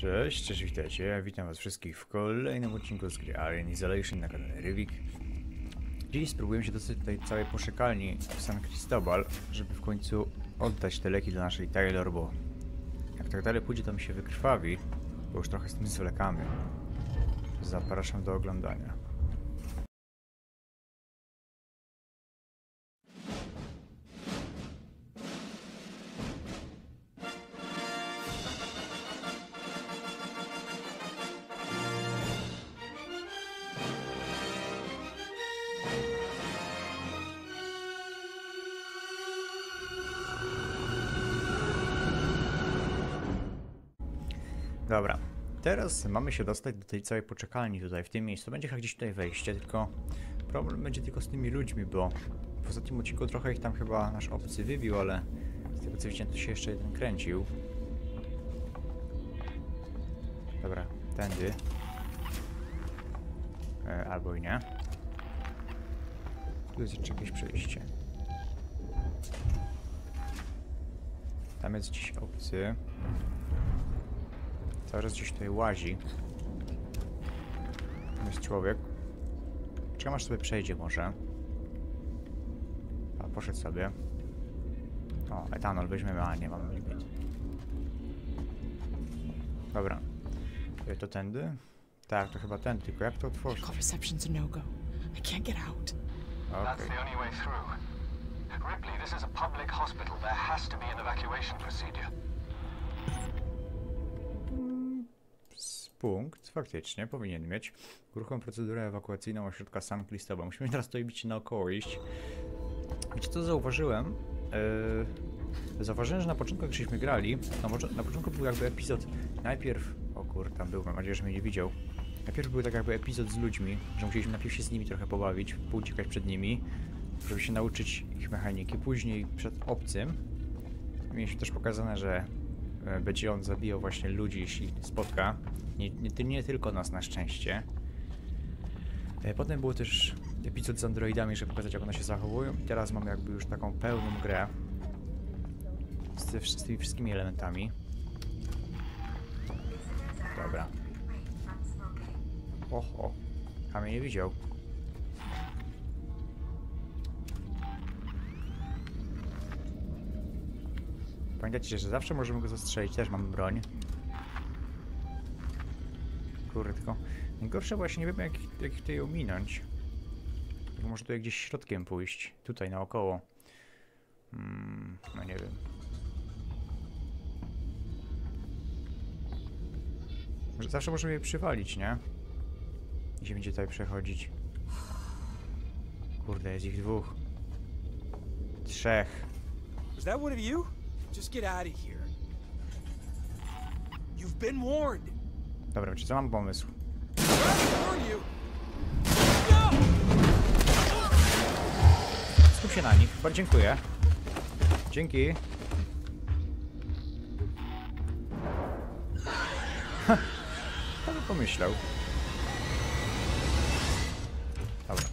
Cześć, witajcie. Witam was wszystkich w kolejnym odcinku z gry Alien Isolation na kanale Rivik. Dziś spróbujemy się dostać do tej całej poszekalni w San Cristobal, żeby w końcu oddać te leki dla naszej Taylor, bo jak tak dalej pójdzie, to mi się wykrwawi, bo już trochę z tym zwlekamy. Zapraszam do oglądania. Dobra, teraz mamy się dostać do tej całej poczekalni tutaj, w tym miejscu. Będzie chyba gdzieś tutaj wejście, tylko problem będzie tylko z tymi ludźmi, bo w ostatnim odcinku trochę ich tam chyba nasz obcy wybił, ale z tego co widziałem, to się jeszcze jeden kręcił. Dobra, tędy. Albo i nie. Tu jest jeszcze jakieś przejście. Tam jest gdzieś obcy. Cały czas gdzieś tutaj łazi. Tam jest człowiek. Czekam aż sobie przejdzie może. A poszedł sobie. O, etanol weźmiemy, a nie mamy limit. Dobra. To tędy? Tak, to chyba tędy, tylko jak to otworzyć? Reception's a no-go. I can't get out. That's the only way through. Ripley, this is a public hospital. There has to be an evacuation procedure. Punkt, faktycznie, powinien mieć. Uruchom procedurę ewakuacyjną ośrodka San Cristobal. Musimy teraz tutaj bić naokoło iść. Wiecie co zauważyłem? Zauważyłem, że na początku jak żeśmy grali, na początku był jakby epizod, najpierw, o kur, tam był, mam nadzieję, że mnie nie widział. Najpierw był tak jakby epizod z ludźmi, że musieliśmy najpierw się z nimi trochę pobawić, pouciekać przed nimi, żeby się nauczyć ich mechaniki. Później przed obcym mieliśmy też pokazane, że będzie on zabijał właśnie ludzi, jeśli spotka. Nie tylko nas, na szczęście. Potem był też epizod z androidami, żeby pokazać, jak one się zachowują. I teraz mamy jakby już taką pełną grę z tymi wszystkimi elementami. Dobra. Oho. A mnie nie widział. Pamiętajcie, że zawsze możemy go zastrzelić. Też mamy broń. Kurde, tylko najgorsze właśnie nie wiem jak tutaj ominąć. Tylko może tutaj gdzieś środkiem pójść. Tutaj naokoło. No nie wiem. Może zawsze możemy je przywalić, nie? I się będzie tutaj przechodzić. Kurde, jest ich dwóch. Trzech. Is that one of you? Just get out of here. You've been warned. Dobra, czy co mam pomysł? Skup się na nich. Bardzo dziękuję. Dzięki. Kto by pomyślał? Dobra.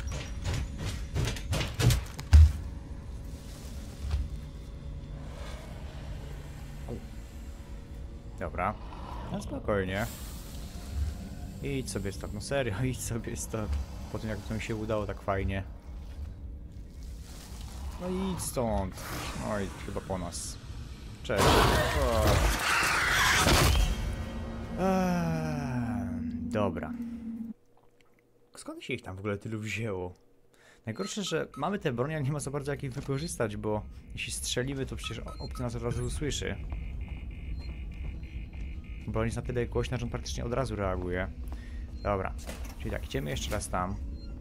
Dobra. No spokojnie. Idź sobie stąd, no serio, idź sobie stąd. Po tym jak to mi się udało tak fajnie. No idź stąd. Oj, chyba po nas. Cześć. Dobra. Skąd się ich tam w ogóle tylu wzięło? Najgorsze, że mamy te broń, a nie ma za bardzo jak ich wykorzystać, bo jeśli strzelimy, to przecież obcy nas od razu usłyszy. Broń jest na tyle głośna, że on praktycznie od razu reaguje. Dobra, czyli tak, idziemy jeszcze raz tam.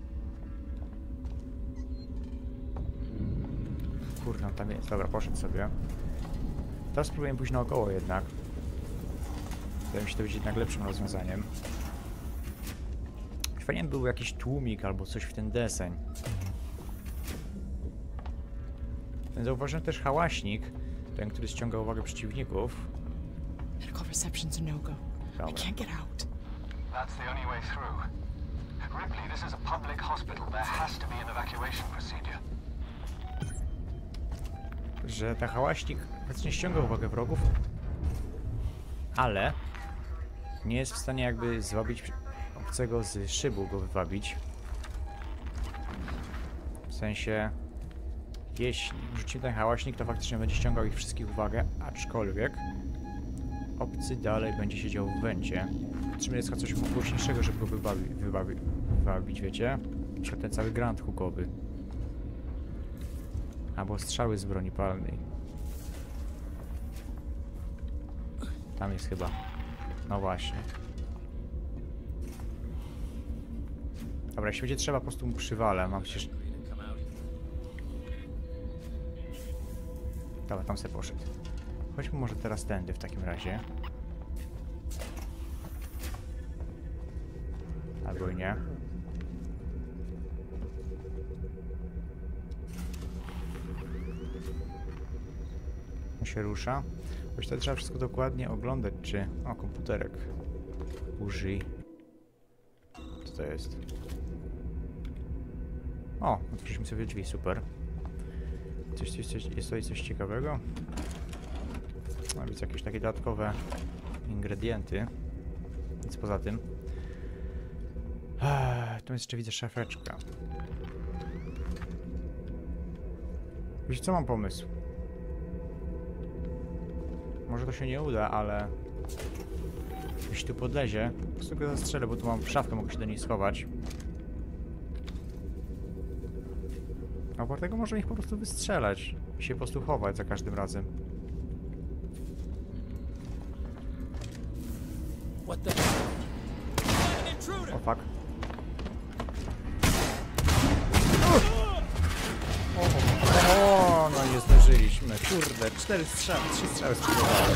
Kurde, on tam jest. Dobra, poszedł sobie. Teraz spróbujemy pójść naokoło jednak. Wydaje mi się to być jednak lepszym rozwiązaniem. Fajnie był jakiś tłumik albo coś w ten deseń. Zauważyłem też hałaśnik, ten, który ściąga uwagę przeciwników. Medical reception's a no-go. I can't get out. That's the only way through. Ripley, this is a public hospital. There has to be an evacuation procedure. Że ten hałaśnik faktycznie ściąga uwagę wrogów, ale nie jest w stanie jakby zwabić obcego z szybu, go wywabić. W sensie, jeśli rzucimy ten hałaśnik, to faktycznie będzie ściągał ich wszystkich uwagę, aczkolwiek obcy dalej będzie siedział w węcie. Potrzebne jest coś głośniejszego, żeby go wywabić, wiecie? Na przykład ten cały granat hukowy. Albo strzały z broni palnej. Tam jest chyba. No właśnie. Dobra, jeśli będzie trzeba, po prostu mu przywalę. Mam przecież... Dobra, tam sobie poszedł. Chodźmy może teraz tędy w takim razie. Albo i nie. On się rusza. Choć to trzeba wszystko dokładnie oglądać, czy... O, komputerek. Użyj. Co to jest? O, otworzyliśmy sobie drzwi, super. Jest tutaj coś ciekawego? No, widzę jakieś takie dodatkowe ingredienty. Nic poza tym. Tu jeszcze widzę szafeczka. Wiecie co, mam pomysł. Może to się nie uda, ale... Jeśli tu podlezie, po prostu go zastrzelę, bo tu mam szafkę, mogę się do niej schować. A oprócz tego może ich po prostu wystrzelać i się po prostu chować za każdym razem. What the? O fuck. O, no nie zdążyliśmy. Kurde, 3 strzały spróbowałem.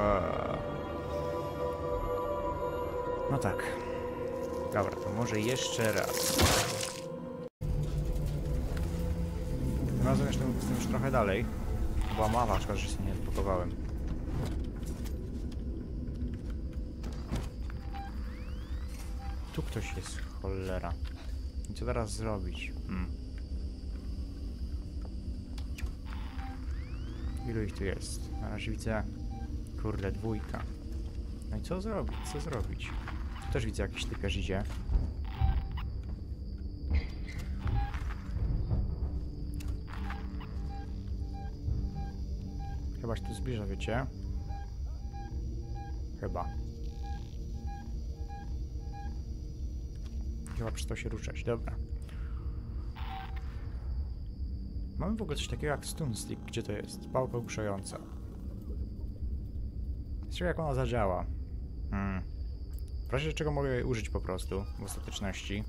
No tak. Dobra, to może jeszcze raz. Tym razem jestem już trochę dalej. Była mała, szkoda, że się nie odblokowałem. Tu ktoś jest, cholera. I co teraz zrobić? Ilu ich tu jest? Na razie widzę... Kurde, 2. No i co zrobić? Co zrobić? Tu też widzę jakiś typiarz idzie. Chyba się tu zbliża, wiecie? Chyba. Chyba przestał się ruszać, dobra. Mamy w ogóle coś takiego jak stun stick. Gdzie to jest? Pałka ogłuszająca. Ciekawe jak ona zadziała. W razie czego mogę jej użyć po prostu w ostateczności.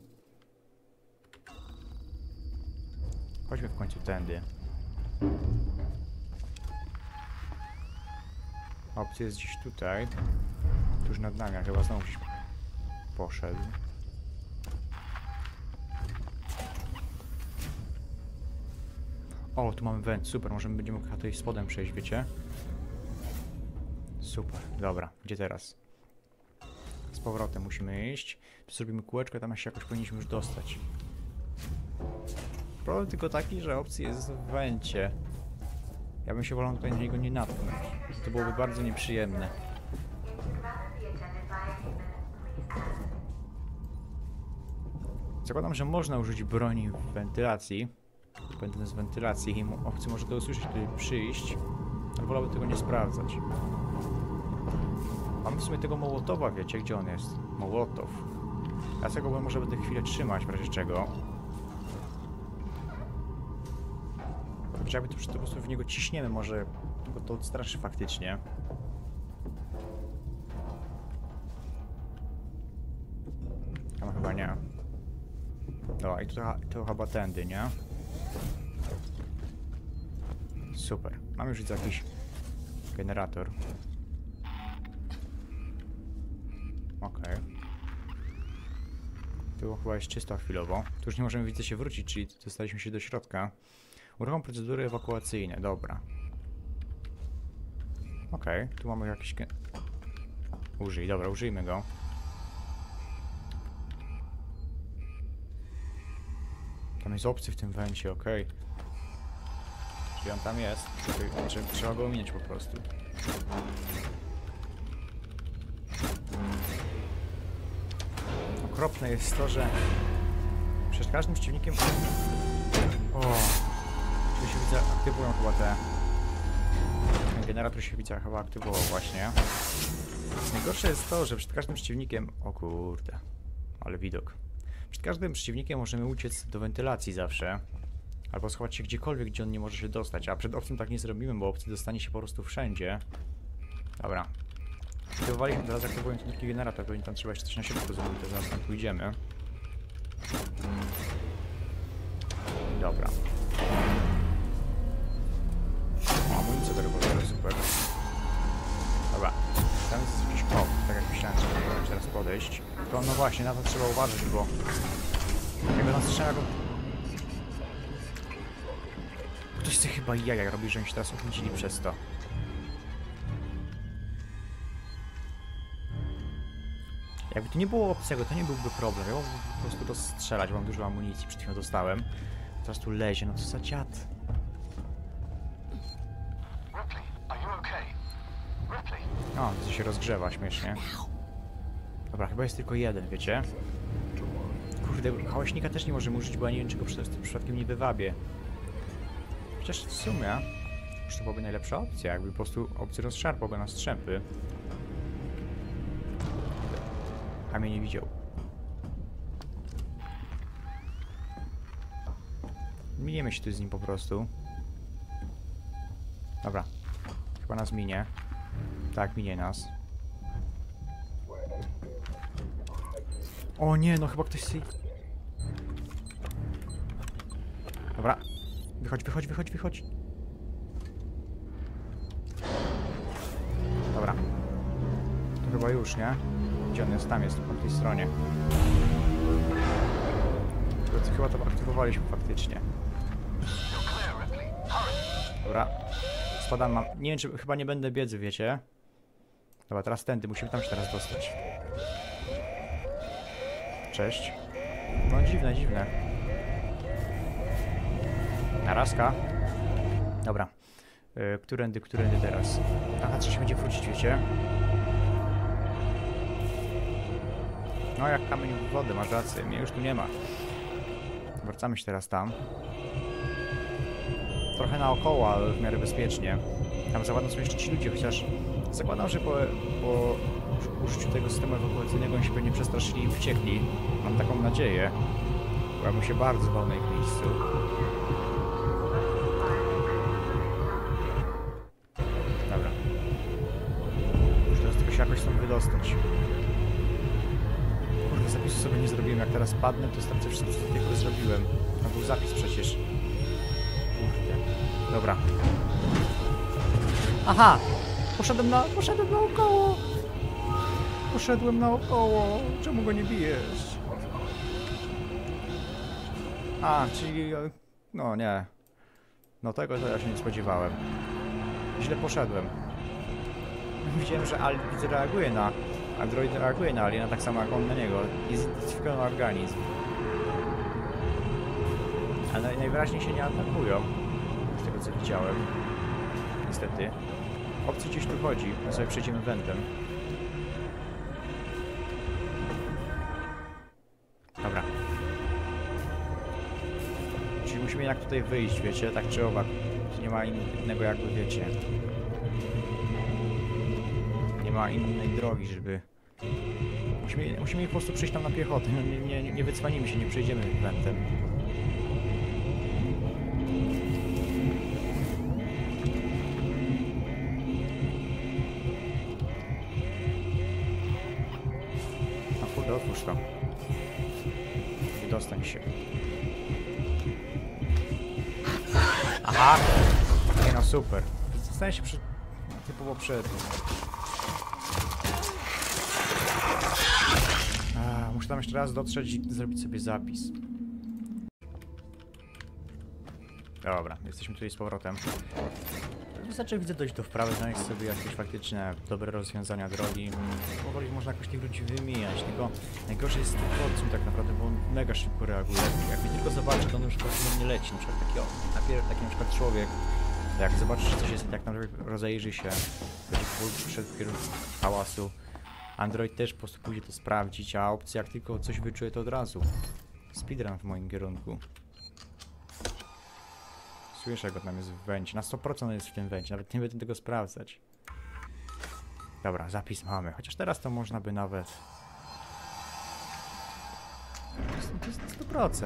Chodźmy w końcu tędy. Opcja jest gdzieś tutaj. Tuż nad nami, a chyba znowu gdzieś poszedł. O, tu mamy węd, super, możemy będziemy mógł tutaj spodem przejść, wiecie? Super, dobra, gdzie teraz? Z powrotem musimy iść. Tu zrobimy kółeczko, tam się jakoś powinniśmy już dostać. Problem tylko taki, że opcji jest w węcie. Ja bym się wolał tutaj na niego nie natknąć. To byłoby bardzo nieprzyjemne. Zakładam, że można użyć broni w wentylacji. Będę z wentylacji i obcy może to usłyszeć, tutaj przyjść. Ale wolałbym tego nie sprawdzać. Mamy w sumie tego Mołotowa, wiecie, gdzie on jest? Mołotow. Ja tego może będę chwilę trzymać, w razie czego. Czy jakby to po prostu w niego ciśniemy, może go to odstraszy faktycznie. Tam chyba nie. Dobra, i to chyba tędy, nie? Super. Mam już widzę jakiś generator. Okej. Tu chyba jest czysto chwilowo. Tu już nie możemy, widzę, się wrócić, czyli dostaliśmy się do środka. Uruchom procedury ewakuacyjne, dobra. Okej, tu mamy jakiś... Użyj, dobra, użyjmy go. Tam jest obcy w tym węcie, okej. Czyli on tam jest. Trzeba go ominąć po prostu. okropne jest to, że przed każdym przeciwnikiem... O, tu się widzę, aktywują chyba te... Ten generator się widzę chyba aktywował właśnie. Najgorsze jest to, że przed każdym przeciwnikiem... O kurde, ale widok. Przed każdym przeciwnikiem możemy uciec do wentylacji zawsze. Albo schować się gdziekolwiek, gdzie on nie może się dostać. A przed obcym tak nie zrobimy, bo obcy dostanie się po prostu wszędzie. Dobra. Aktywowaliśmy, teraz aktywując drugi generator, pewnie tam trzeba jeszcze coś na środku zrobić, to zaraz tam pójdziemy. Dobra. O, amunicja do rewolweru, super. Dobra. Tam jest jakiś kop, tak jak myślałem, że możemy teraz podejść. To no właśnie, na to trzeba uważać, bo... Jakby nas strzela go... Ktoś chce chyba jaja robi, że oni się teraz uchwycili przez to. Jakby tu nie było obcego, to nie byłby problem. Ja mógłbym po prostu rozstrzelać, mam dużo amunicji, przed chwilą dostałem. Teraz tu lezie, no to za dziad. Ripley, are you okay? Ripley. O, to się rozgrzewa śmiesznie. Dobra, chyba jest tylko jeden, wiecie? Kurde, hałaśnika też nie możemy użyć, bo ja nie wiem, czego z tym przypadkiem nie wywabię. Chociaż w sumie już to byłaby najlepsza opcja, jakby po prostu obcy rozszarpał go na strzępy. A mnie nie widział. Miniemy się tu z nim po prostu. Dobra. Chyba nas minie. Tak, minie nas. O nie, no chyba ktoś sobie... Dobra. Wychodź, wychodź, wychodź, wychodź. Dobra. To chyba już, nie? Gdzie on jest? Tam jest, po tej stronie. Chyba to aktywowaliśmy faktycznie. Dobra. Spadam, mam... Nie wiem, czy chyba nie będę biedzy, wiecie? Dobra, teraz tędy, musimy tam się teraz dostać. Cześć. No dziwne, dziwne. Narazka. Dobra. Którędy teraz? Aha, trzeba się będzie wrócić, wiecie? No jak kamień w wodę, masz rację, mnie już tu nie ma. Wracamy się teraz tam. Trochę naokoło, ale w miarę bezpiecznie. Tam zakładam są jeszcze ci ludzie, chociaż zakładam, że po użyciu tego systemu ewakuacyjnego oni się pewnie przestraszyli i uciekli. Mam taką nadzieję. Bo ja bym się bardzo bał na ich miejscu. Dobra. Już teraz tylko się jakoś stąd wydostać. Kurde, zapisu sobie nie zrobiłem. Jak teraz padnę, to stracę wszystko, co tylko zrobiłem. To był zapis przecież. Kurde. Dobra. Aha! Poszedłem naokoło! Poszedłem naokoło! Czemu go nie bijesz? A, czyli... No nie. No tego to ja się nie spodziewałem. Źle poszedłem. Widziałem, że widzę reaguje na... Android reaguje na aliena tak samo jak on na niego. Zidentyfikowano organizm. Ale najwyraźniej się nie atakują. Z tego co widziałem. Niestety. Obcy gdzieś tu chodzi. My sobie przejdziemy wentem. Dobra. Czyli musimy jednak tutaj wyjść, wiecie? Tak czy owak. Nie ma innego jakby, wiecie. Nie ma innej drogi, żeby... Musimy po prostu przyjść tam na piechotę. Nie wycwanimy się, nie przejdziemy wentem. A kurde, otwórz to. Wydostań się. Aha! Nie no, super. Zostanie się typowo przed... Muszę tam jeszcze raz dotrzeć i zrobić sobie zapis. Dobra, jesteśmy tutaj z powrotem. Wystarczy, widzę, dojść do wprawy, znaleźć sobie jakieś faktyczne, dobre rozwiązania drogi. Powoli można jakoś tych ludzi wymijać, tylko najgorsze jest ten tak naprawdę, bo on mega szybko reaguje. Jak mnie tylko zobaczy, to on już po prostu nie leci. Na przykład taki na przykład człowiek, jak zobaczy, że coś jest, jak na przykład rozejrzy się, będzie szedł w kierunku hałasu, Android też po prostu pójdzie to sprawdzić, a opcja jak tylko coś wyczuje, to od razu. Speedrun w moim kierunku. Słyszę go, tam jest w węcie. Na 100% jest w tym węcie, nawet nie będę tego sprawdzać. Dobra, zapis mamy. Chociaż teraz to można by nawet... To jest 100%.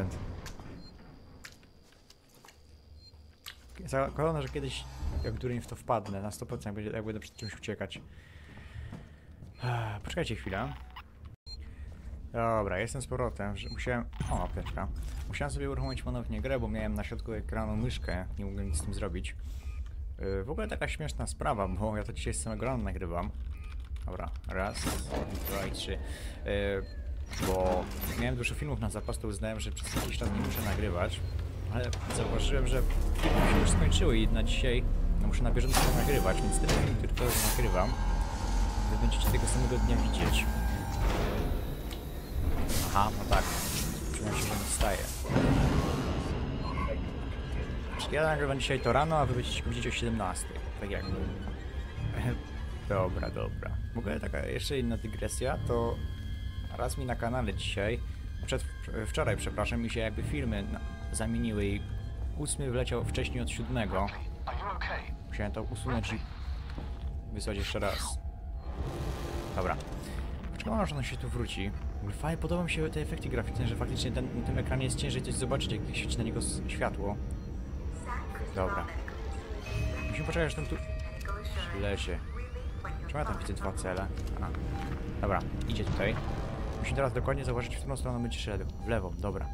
Zakładam, że kiedyś, jak którymś w to wpadnę, na 100% jak będę przed czymś uciekać. Poczekajcie chwilę. Dobra, jestem z powrotem, że musiałem... O, apteczka. Musiałem sobie uruchomić ponownie grę, bo miałem na środku ekranu myszkę, nie mogłem nic z tym zrobić. W ogóle taka śmieszna sprawa, bo ja to dzisiaj z samego rana nagrywam. Dobra, raz, dwa i trzy. Bo miałem dużo filmów na zapas, to uznałem, że przez jakiś czas nie muszę nagrywać. Ale zauważyłem, że filmy się już skończyły i na dzisiaj no, muszę na bieżąco nagrywać, więc te filmy, które teraz nagrywam, wy będziecie tego samego dnia widzieć. Aha, no tak. Czułem się, że nie wstaje. Czyli ja nagrywam dzisiaj to rano, a wy będziecie widzieć o 17. Tak jak mówię. Dobra, dobra. W ogóle taka jeszcze inna dygresja, to raz mi na kanale dzisiaj, wczoraj przepraszam, mi się jakby filmy zamieniły i 8 wleciał wcześniej od 7. Are you okay? Musiałem to usunąć i wysłać jeszcze raz. Dobra. Poczekam, że on się tu wróci. Fajnie, podoba mi się te efekty graficzne, że faktycznie na tym ekranie jest ciężej coś zobaczyć, jak świeci na niego światło. Dobra. Musimy poczekać, aż tam tu lezie. Czemu ja tam widzę 2 cele? A. Dobra, idzie tutaj. Musimy teraz dokładnie zauważyć, w którą stronę będzie szedł. W lewo, dobra.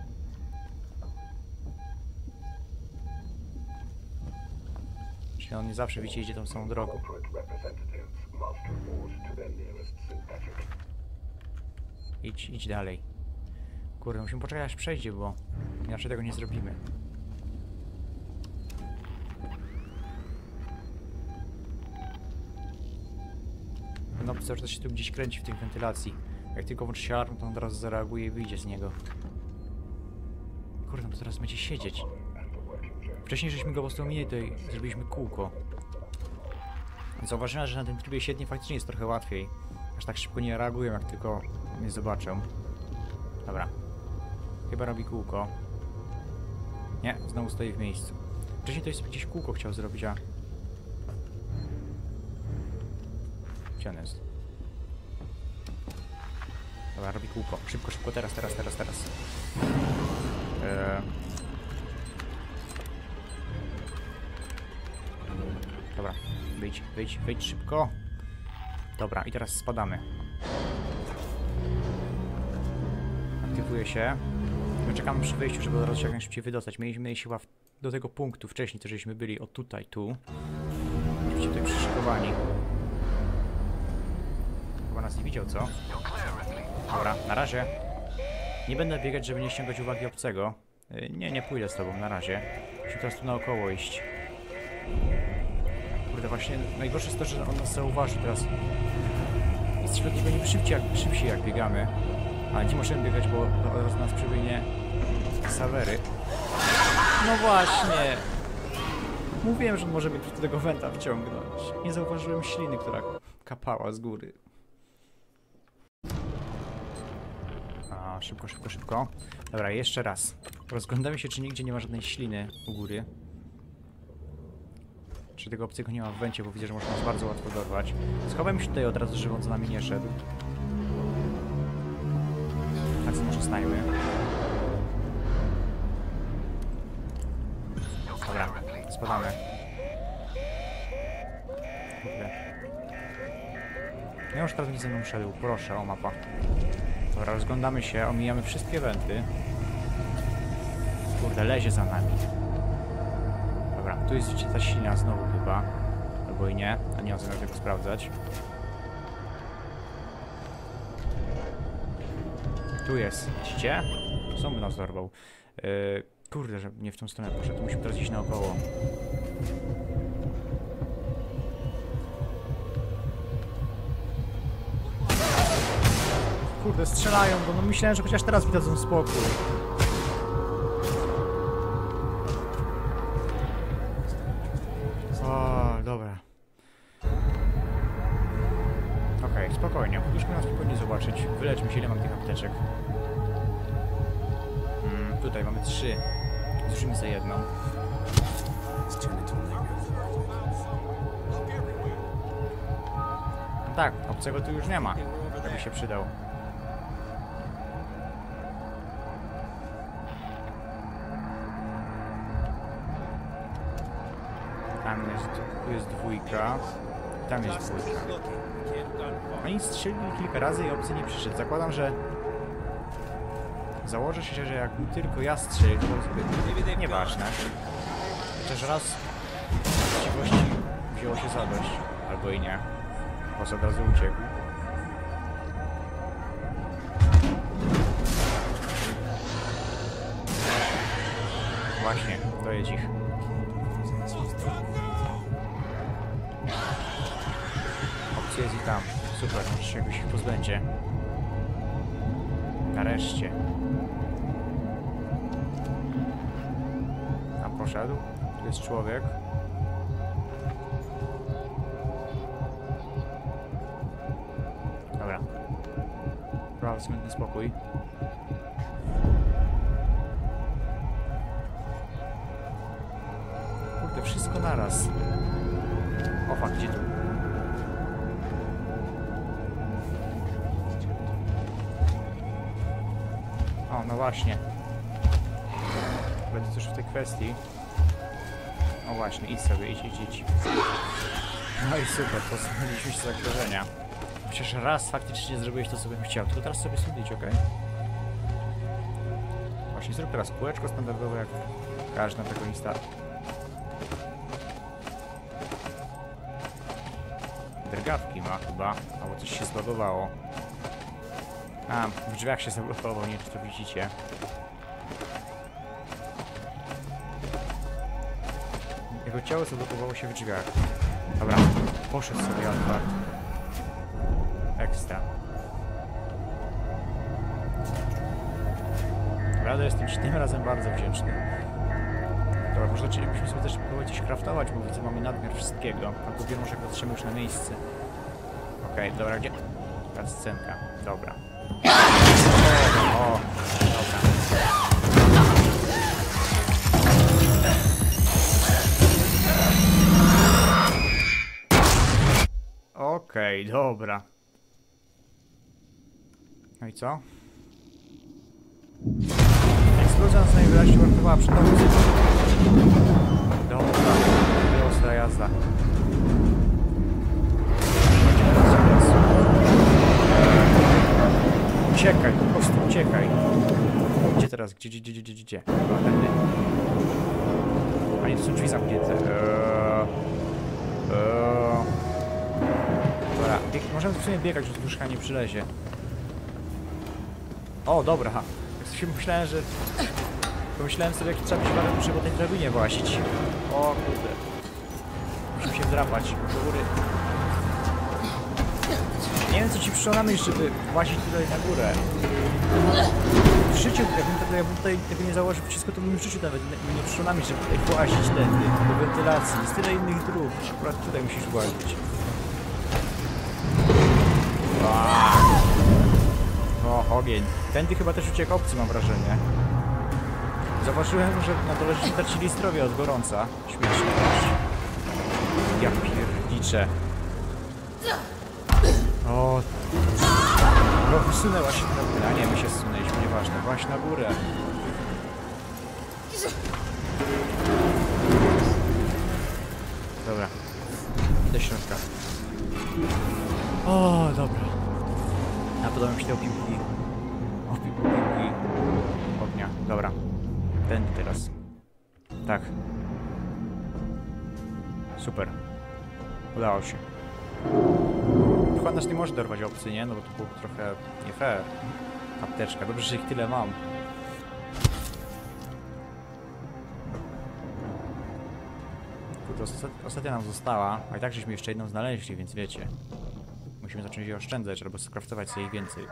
Czyli on nie zawsze wiecie, idzie tą samą drogą. Idź dalej. Kurde, musimy poczekać, aż przejdzie, bo inaczej tego nie zrobimy. Ten obcy że się tu gdzieś kręci w tej wentylacji. Jak tylko włączy się alarm, to on od razu zareaguje i wyjdzie z niego. Kurde, no to teraz będzie siedzieć. Wcześniej żeśmy go po prostu minęli, tutaj zrobiliśmy kółko. Zauważyłem, że na tym trybie siedni faktycznie jest trochę łatwiej. Aż tak szybko nie reagują, jak tylko mnie zobaczą. Dobra. Chyba robi kółko. Nie, znowu stoi w miejscu. Wcześniej to jest gdzieś kółko chciał zrobić, a... Gdzie on jest? Dobra, robi kółko. Szybko, szybko, teraz. Dobra, wyjdź szybko. Dobra, i teraz spadamy. Aktywuje się. My czekamy przy wyjściu, żeby od razu się jak najszybciej wydostać. Mieliśmy się chyba do tego punktu wcześniej, to żeśmy byli od tutaj, tu. Oczywiście tutaj przyszykowani. Chyba nas nie widział, co? Dobra, na razie. Nie będę biegać, żeby nie ściągać uwagi obcego. Nie pójdę z tobą, na razie. Musimy teraz tu naokoło iść. Kurde, właśnie najgorsze jest to, że on nas zauważy teraz. Jesteśmy od niego niby szybciej jak biegamy. Ale nie możemy biegać, bo teraz nas przybiegnie Savery. No właśnie! Mówiłem, że on może być do tego wenta wciągnąć. Nie zauważyłem śliny, która kapała z góry. A, szybko. Dobra, jeszcze raz. Rozglądamy się, czy nigdzie nie ma żadnej śliny u góry. Czy tego obcego nie ma w węcie, bo widzę, że można nas bardzo łatwo dorwać. Schowajmy się tutaj od razu, żeby on za nami nie szedł. Tak samo zostajmy. Dobra, spadamy. Kurde. Ja już teraz nie ze mną szedł, proszę, o mapa. Dobra, rozglądamy się, omijamy wszystkie wenty. Kurde, lezie za nami. Dobra, tu jest ta ślina znowu chyba. Albo i nie, a nie mam zamiaru tego sprawdzać. Tu jest, widzicie? Zombie nas dorwał. Kurde, że nie w tą stronę poszedł, musimy teraz iść naokoło. Kurde, strzelają go, no myślałem, że chociaż teraz mi dadzą spokój. O, dobra. Okej, spokojnie. spokojnie. Mogliśmy na spokojnie zobaczyć. Wyleczmy się, ile mam tych apteczek. Tutaj mamy 3. Zużyjmy za jedną. No tak, obcego tu już nie ma. Jakby się przydał. Tu jest 2. Tam jest 2. Oni strzelili kilka razy i obcy nie przyszedł. Zakładam, że... Założę się, że jakbym tylko ja strzelił, to sobie nieważne. Chociaż raz właściwości wzięło się zadość. Albo i nie. Boss od razu uciekł. Właśnie, dojedź ich. Opcja jest i tam. Super, może się jakoś ich pozbędzie. Nareszcie. Tam poszedł. Tu jest człowiek. Dobra. Prawa smutny spokój. Kurde, wszystko naraz. O fuck, gdzie tu? O, no właśnie. Będzie coś w tej kwestii. O właśnie, idź sobie, idź. No i super, pozbyliśmy się zagrożenia. Chociaż raz faktycznie zrobiłeś to, co bym chciał, tylko teraz sobie sądzić, okej? Właśnie, zrób teraz kółeczko standardowe, jak każdy antagonista. Drgawki ma chyba, albo coś się zbagowało. A, w drzwiach się zablokował, nie wiem, czy to widzicie. Jego ciało zablokowało się w drzwiach. Dobra, poszedł sobie otwart. Ekstra. Naprawdę jestem ci tym razem bardzo wdzięczny. Dobra, może byśmy sobie też próbować coś craftować, bo widzę, mamy nadmiar wszystkiego. A dopiero może jak dotrzemy już na miejsce. Okej, dobra, gdzie? Ta scenka, dobra. O, dobra. Okej, dobra. No i co? Eksplozja nas najwyraźniej uratowała przed tą muzyką. Dobra, ostra jazda. Uciekaj, po prostu uciekaj. Gdzie teraz? Gdzie? Chyba tędy. A nie, to są drzwi zamknięte. Dobra, możemy w sumie biegać, że duszka nie przylezie. O, dobra. Jak sobie myślałem, że... Pomyślałem sobie, jak trzeba być bardzo muszę po tej drabinie włazić. O kurde. Musimy się wdrapać do góry. Nie wiem, co ci przyszło na myśl, żeby włazić tutaj na górę. W życiu, jakbym tutaj tego nie założył wszystko, to bym w życiu nawet nie przyszło na myśl, żeby tutaj włazić tędy, do wentylacji. Jest tyle innych dróg, akurat tutaj musisz włazić. O, ogień. Tędy chyba też uciekł obcy, mam wrażenie. Zauważyłem, że na dole tracili zdrowie od gorąca. Śmieszne też. Ja pierdziczę. O. No, wysunęła się na górę. A nie, my się zsunęliśmy, nieważne. Właśnie na górę. Dobra. Do środka. O, dobra. A podoba mi się te opiłki. Opiłki ognia. Dobra. Tędy teraz. Tak. Super. Udało się. Chyba nas nie może dorwać obcy, nie? No bo to było trochę nie fair. Apteczka. Dobrze, że ich tyle mam. Kurde, ostatnia nam została. A i tak żeśmy jeszcze jedną znaleźli, więc wiecie. Musimy zacząć je oszczędzać, albo skraftować sobie ich więcej.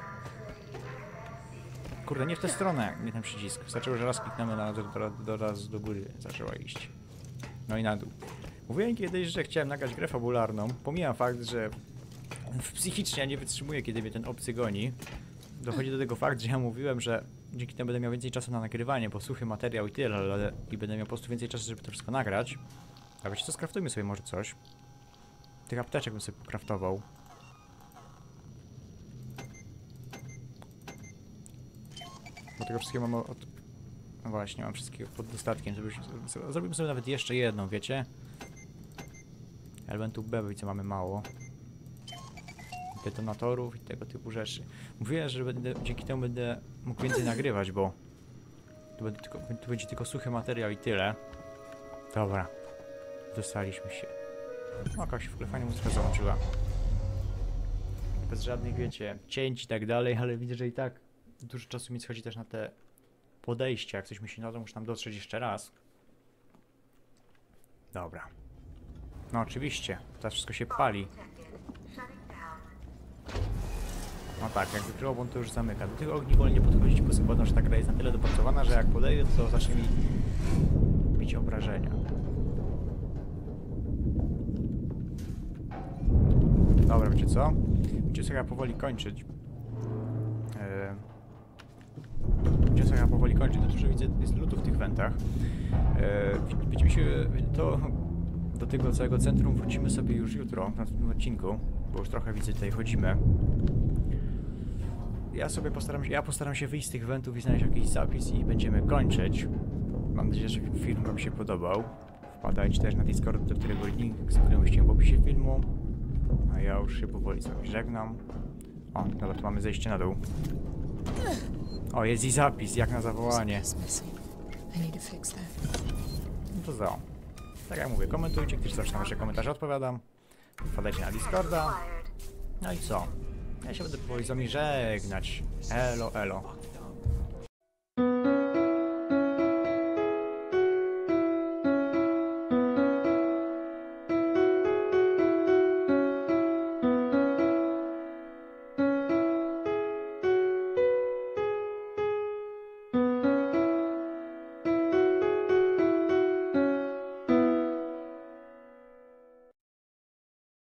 Kurde, nie w tę stronę, nie ten przycisk. Wystarczyło, że raz kliknemy na raz do góry zaczęła iść. No i na dół. Mówiłem kiedyś, że chciałem nagrać grę fabularną. Pomijam fakt, że Psychicznie ja nie wytrzymuję, kiedy mnie ten obcy goni. Dochodzi do tego fakt, że ja mówiłem, że dzięki temu będę miał więcej czasu na nagrywanie, bo suchy materiał i tyle, ale i będę miał po prostu więcej czasu, żeby to wszystko nagrać. A wiecie co, skraftujmy sobie może coś. Tych apteczek bym sobie pokraftował. Bo tego wszystkiego mam od... No właśnie, mam wszystkiego pod dostatkiem. Zrobimy sobie nawet jeszcze jedną, wiecie? Elementu B, co mamy mało. Detonatorów i tego typu rzeczy. Mówiłem, że dzięki temu będę mógł więcej nagrywać, bo tu będzie tylko suchy materiał i tyle. Dobra. Dostaliśmy się. No, jakaś w ogóle fajna muzyka załączyła. Bez żadnych, wiecie, cięć i tak dalej, ale widzę, że i tak dużo czasu mi schodzi też na te podejścia. Jak coś mi się nada, muszę tam dotrzeć jeszcze raz. Dobra. No oczywiście, teraz wszystko się pali. No tak, jak wykryło, to już zamyka. Do tych ogni wolno nie podchodzić, bo zakładam, że ta gra jest na tyle dopracowana, że jak podejdę, to zacznie mi bić obrażenia. Dobra, wiecie co? Będziemy sobie powoli kończyć. Będziemy sobie powoli kończyć, to że widzę, jest lutu w tych wentach. Będziemy się do tego całego centrum wrócimy sobie już jutro, w następnym odcinku, bo już trochę widzę, tutaj chodzimy. Ja postaram się wyjść z tych wentów i znaleźć jakiś zapis i będziemy kończyć. Mam nadzieję, że film wam się podobał. Wpadajcie też na Discord, do którego link znajdziecie w opisie filmu. A ja już się powoli z wami żegnam. O, dobra, tu mamy zejście na dół. O, jest i zapis, jak na zawołanie. No to za. Tak jak mówię, komentujcie, ktoś zawsze na wasze komentarze odpowiadam. Wpadajcie na Discorda. No i co? Ja się będę powoli z wami żegnać. Elo, elo.